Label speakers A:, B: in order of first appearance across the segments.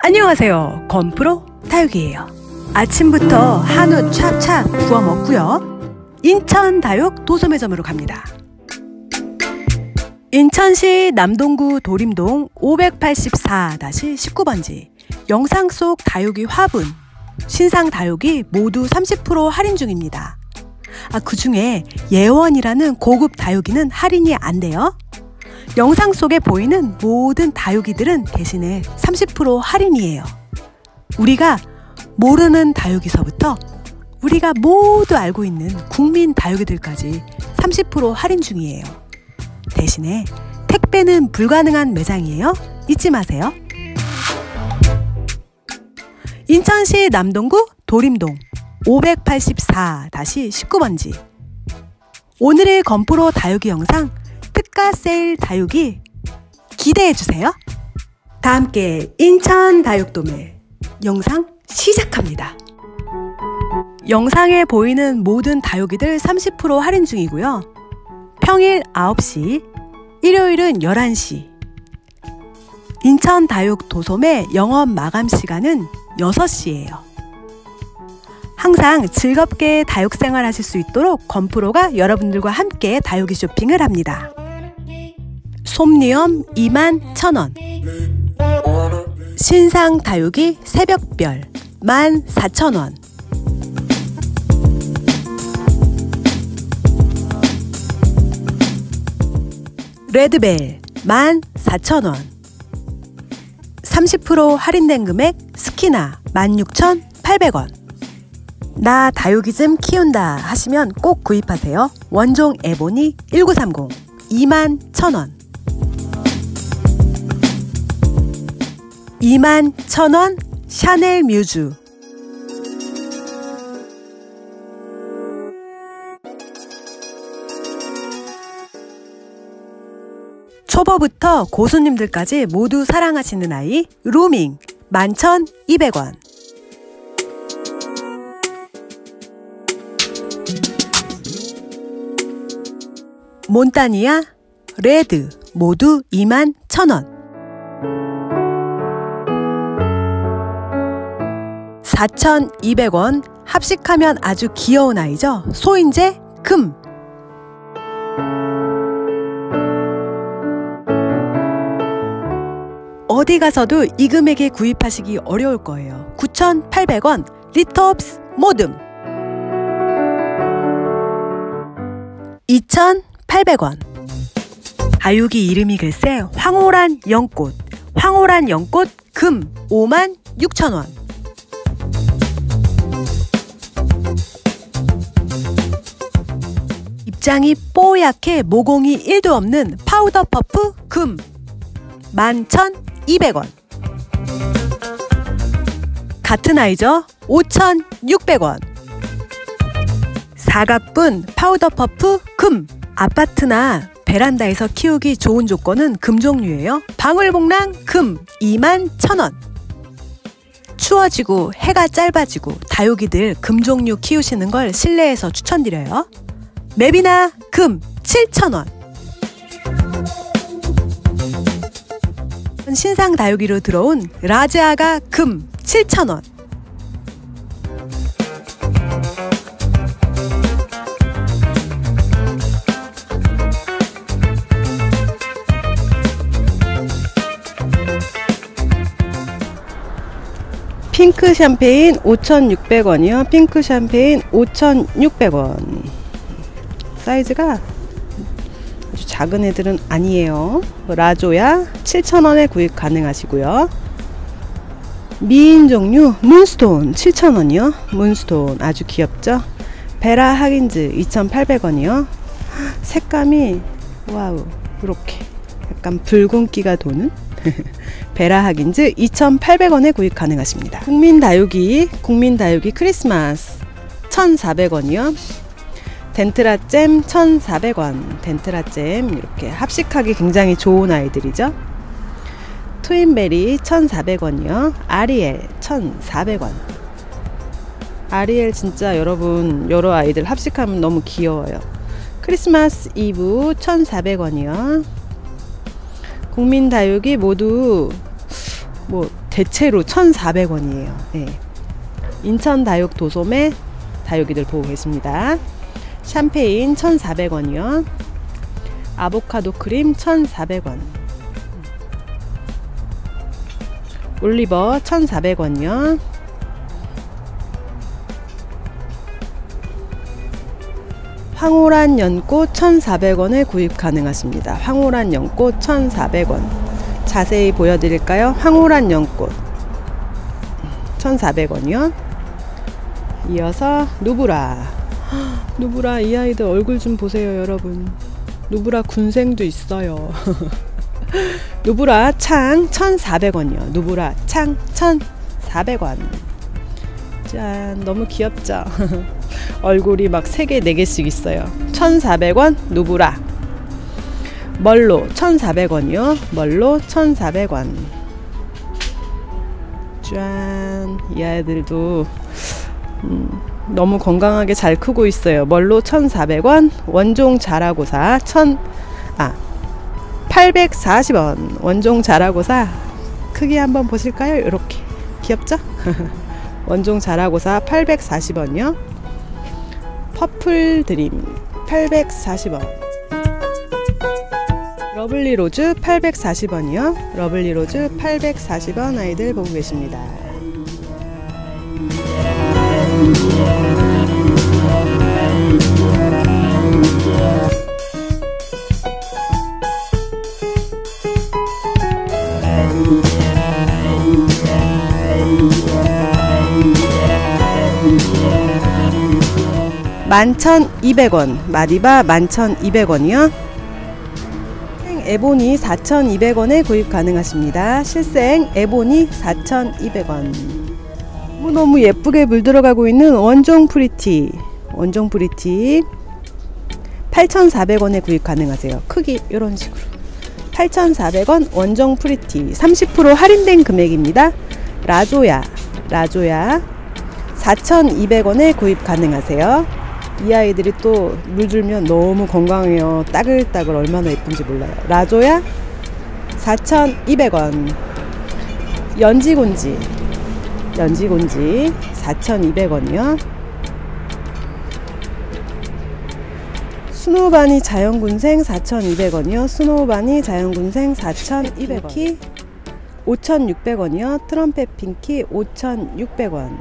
A: 안녕하세요. 건프로 다육이에요. 아침부터 한우 찹찹 구워 먹고요. 인천 다육 도소매점으로 갑니다. 인천시 남동구 도림동 584-19번지 영상 속 다육이 화분, 신상 다육이 모두 30% 할인 중입니다. 그 중에 예원이라는 고급 다육이는 할인이 안 돼요. 영상 속에 보이는 모든 다육이들은 대신에 30% 할인이에요. 우리가 모르는 다육이서부터 우리가 모두 알고 있는 국민 다육이들까지 30% 할인 중이에요. 대신에 택배는 불가능한 매장이에요. 잊지 마세요. 인천시 남동구 도림동 584-19번지 오늘의 건프로 다육이 영상 특가 세일 다육이 기대해주세요. 다 함께 인천 다육도매 영상 시작합니다. 영상에 보이는 모든 다육이들 30% 할인 중이고요. 평일 9시, 일요일은 11시. 인천 다육 도소매 영업 마감 시간은 6시예요. 항상 즐겁게 다육 생활하실 수 있도록 건프로가 여러분들과 함께 다육이 쇼핑을 합니다. 솜니엄 21,000원, 신상 다육이 새벽별 14,000원, 레드벨 14,000원, 30% 할인된 금액 스키나 16,800원. 나 다육이 좀 키운다 하시면 꼭 구입하세요. 원종 에보니 1930 21,000원, 21,000원 샤넬 뮤즈, 초보부터 고수님들까지 모두 사랑하시는 아이 루밍 11,200원, 몬타니아 레드 모두 21,000원, 4,200원. 합식하면 아주 귀여운 아이죠. 소인재 금, 어디 가서도 이 금액에 구입하시기 어려울 거예요. 9,800원 리터옵스 모듬, 2,800원. 다육이 이름이 글쎄 황홀한 연꽃, 황홀한 연꽃 금 56,000원, 입장이 뽀얗게 모공이 1도 없는 파우더 퍼프 금 11,200원. 같은 아이죠. 5,600원. 사각분 파우더 퍼프 금. 아파트나 베란다에서 키우기 좋은 조건은 금 종류예요. 방울복랑 금 21,000원. 추워지고 해가 짧아지고 다육이들 금 종류 키우시는 걸 실내에서 추천드려요. 맵이나 금 7,000원. 신상 다육이로 들어온 라즈아가 금 7,000원. 핑크 샴페인 5,600원이요. 핑크 샴페인 5,600원. 사이즈가 아주 작은 애들은 아니에요. 라조야 7,000원에 구입 가능하시고요. 미인 종류 문스톤 7,000원이요. 문스톤 아주 귀엽죠. 베라 하긴즈 2,800원이요. 색감이 와우, 이렇게 약간 붉은기가 도는 베라 하긴즈 2,800원에 구입 가능하십니다. 국민 다육이 크리스마스 1,400원이요. 덴트라잼 1,400원. 덴트라잼 이렇게 합식하기 굉장히 좋은 아이들이죠. 트윈베리 1,400원이요. 아리엘 1,400원. 아리엘 진짜 여러분 여러 아이들 합식하면 너무 귀여워요. 크리스마스 이브 1,400원이요. 국민 다육이 모두 뭐 대체로 1,400원이에요. 네. 인천 다육 도소매 다육이들 보고 계십니다. 샴페인 1,400원이요. 아보카도 크림 1,400원. 올리버 1,400원이요. 황홀한 연꽃 1,400원에 구입 가능하십니다. 황홀한 연꽃 1,400원. 자세히 보여드릴까요? 황홀한 연꽃 1,400원이요. 이어서 누브라. 누브라, 이 아이들 얼굴 좀 보세요 여러분. 누브라 군생도 있어요. 누브라 창 1,400원이요. 누브라 창 1,400원. 짠, 너무 귀엽죠? 얼굴이 막 3개 4개씩 있어요. 1,400원 누브라. 멀로 1,400원이요. 멀로 1,400원. 짠, 이 아이들도 너무 건강하게 잘 크고 있어요. 멀로 1,400원. 원종 자라고사 840원. 원종 자라고사 크기 한번 보실까요? 이렇게 귀엽죠? 원종 자라고사 840원이요. 퍼플 드림 840원. 러블리 로즈 840원이요. 러블리 로즈 840원 아이들 보고 계십니다. (11,200원) 마디바 11,200원이요. 에보니 4,200원에 구입 가능하십니다. 실생 에보니 4,200원. 너무 예쁘게 물들어가고 있는 원종 프리티. 원종 프리티 8,400원에 구입 가능하세요. 크기 이런 식으로 8,400원 원종 프리티 30% 할인된 금액입니다. 라조야 4,200원에 구입 가능하세요. 이 아이들이 또 물들면 너무 건강해요. 따글따글 얼마나 예쁜지 몰라요. 라조야 4,200원. 연지곤지 4,200원이요. 스노우바니 자연군생 4,200원이요. 스노우바니 자연군생 4,200원. 핑키 5,600원이요. 트럼펫 핑키 5,600원.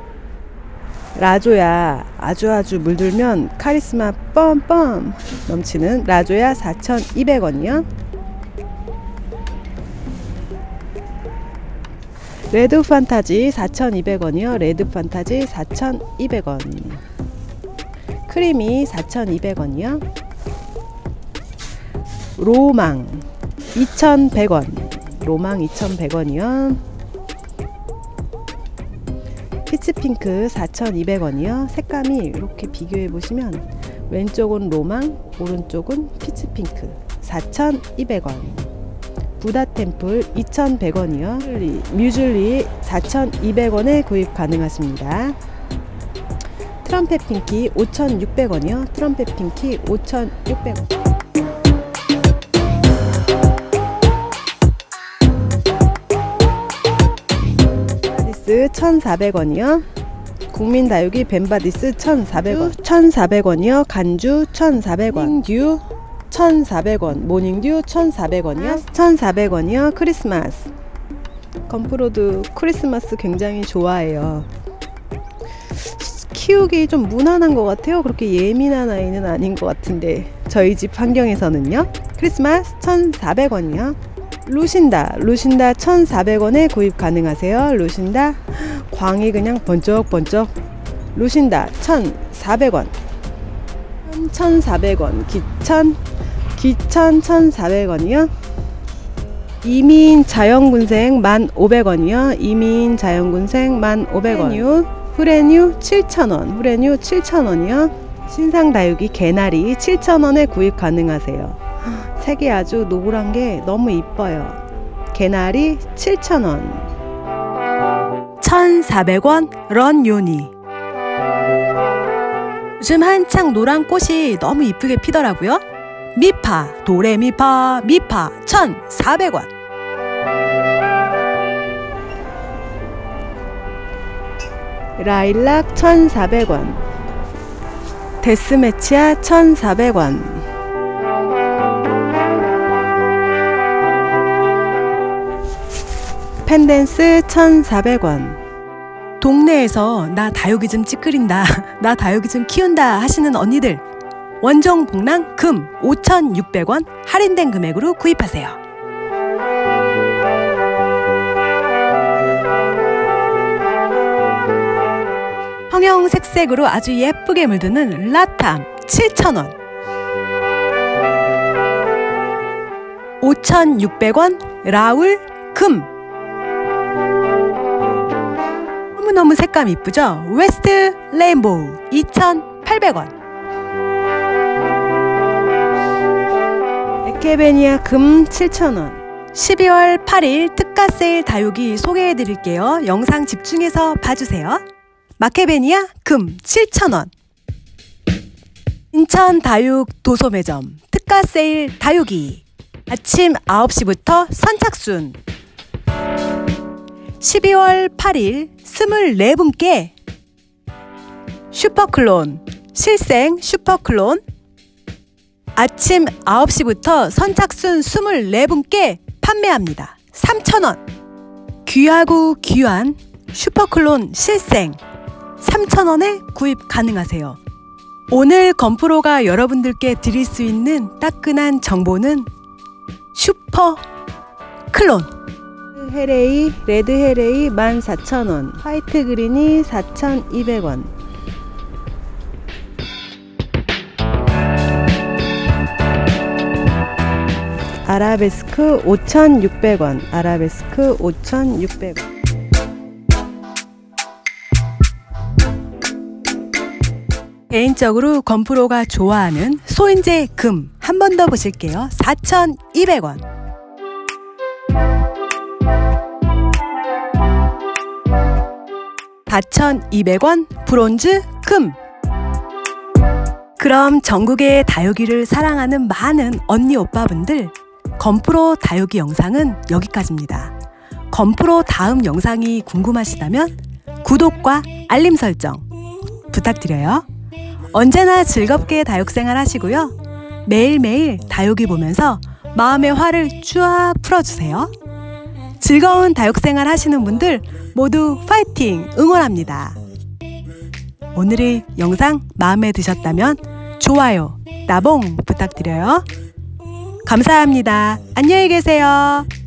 A: 라조야 아주 물들면 카리스마 뻔뻔 넘치는 라조야 4,200원이요. 레드 판타지 4,200원이요. 레드 판타지 4,200원. 크리미 4,200원이요. 로망 2,100원. 로망 2,100원이요. 피치핑크 4,200원이요. 색감이 이렇게 비교해 보시면 왼쪽은 로망, 오른쪽은 피치핑크 4,200원. 부다템플 2,100원이요. 뮤즐리 4,200원에 구입 가능하십니다. 트럼펫 핑키 5,600원이요. 트럼펫 핑키 5,600원. 벤바디스 1,400원이요. 국민다육이 벤바디스 1,400원. 1,400원이요. 간주 1,400원. 모닝듀 1,400원. 모닝듀 1,400원이요. 1,400원이요. 크리스마스. 건프로드 크리스마스 굉장히 좋아해요. 키우기 좀 무난한 것 같아요. 그렇게 예민한 아이는 아닌 것 같은데 저희 집 환경에서는요. 크리스마스 1,400원이요. 루신다 1,400원에 구입 가능하세요. 루신다 광이 그냥 번쩍번쩍. 루신다 1,400원. 1,400원. 기천 1,400원이요. 이민 자연군생 1,500원이요. 이민 자연군생 1,500원. 후레뉴 7,000원. 후레뉴 7,000원이요. 신상다육이 개나리 7,000원에 구입 가능하세요. 색이 아주 노란 게 너무 이뻐요. 개나리 7,000원. 1,400원 런요니. 요즘 한창 노란 꽃이 너무 이쁘게 피더라고요. 미파 도레미파 미파 1,400원. 라일락 1,400원, 데스매치아 1,400원, 펜댄스 1,400원. 동네에서 나 다육이 좀 찌끄린다, 나 다육이 좀 키운다 하시는 언니들, 원종 복랑 금 5,600원 할인된 금액으로 구입하세요. 형형색색으로 아주 예쁘게 물드는 라탐 7,000원, 5,600원 라울 금. 너무너무 색감 이쁘죠? 웨스트 레인보우 2,800원, 에케베니아 금 7,000원. 12월 8일 특가 세일 다육이 소개해 드릴게요. 영상 집중해서 봐주세요. 마케베니아 금 7,000원. 인천 다육 도소매점 특가 세일 다육이 아침 9시부터 선착순. 12월 8일 24분께 슈퍼클론, 실생 슈퍼클론 아침 9시부터 선착순 24분께 판매합니다. 3,000원. 귀하고 귀한 슈퍼클론 실생 3,000원에 구입 가능하세요. 오늘 건프로가 여러분들께 드릴 수 있는 따끈한 정보는 슈퍼클론. 헤레이, 레드 헤레이 14,000원, 화이트 그린이 4,200원, 아라베스크 5,600원, 아라베스크 5,600원. 개인적으로 건프로가 좋아하는 소인제 금 한 번 더 보실게요. 4,200원. (4,200원) 브론즈 금. 그럼 전국의 다육이를 사랑하는 많은 언니 오빠분들, 건프로 다육이 영상은 여기까지입니다. 건프로 다음 영상이 궁금하시다면 구독과 알림 설정 부탁드려요. 언제나 즐겁게 다육생활 하시고요. 매일매일 다육이 보면서 마음의 화를 쫙 풀어주세요. 즐거운 다육생활 하시는 분들 모두 파이팅 응원합니다. 오늘의 영상 마음에 드셨다면 좋아요, 따봉 부탁드려요. 감사합니다. 안녕히 계세요.